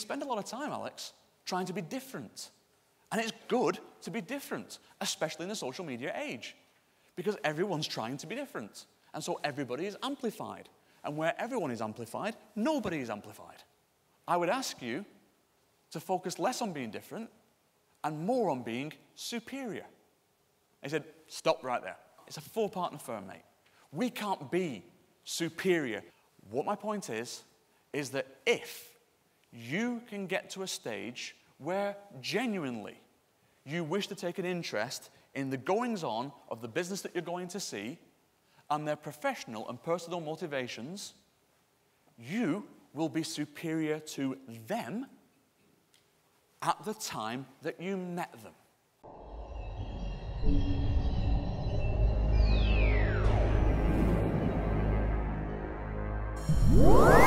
spend a lot of time, Alex, trying to be different. And it's good to be different, especially in the social media age, because everyone's trying to be different. And so everybody is amplified. And where everyone is amplified, nobody is amplified. I would ask you to focus less on being different and more on being superior. He said, stop right there. It's a four-partner firm, mate. We can't be superior. What my point is that if you can get to a stage where genuinely you wish to take an interest in the goings-on of the business that you're going to see and their professional and personal motivations, you will be superior to them at the time that you met them.